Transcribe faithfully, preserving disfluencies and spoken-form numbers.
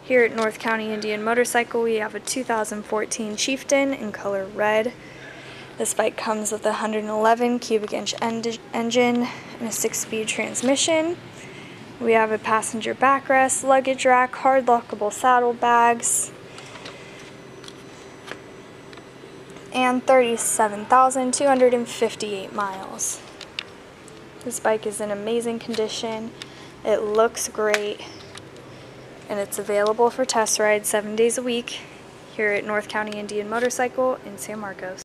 Here at North County Indian Motorcycle, we have a two thousand fourteen Chieftain in color red. This bike comes with a one hundred eleven cubic inch en engine and a six-speed transmission. We have a passenger backrest, luggage rack, hard lockable saddlebags, and thirty-seven thousand two hundred fifty-eight miles. This bike is in amazing condition. It looks great. And it's available for test rides seven days a week here at North County Indian Motorcycle in San Marcos.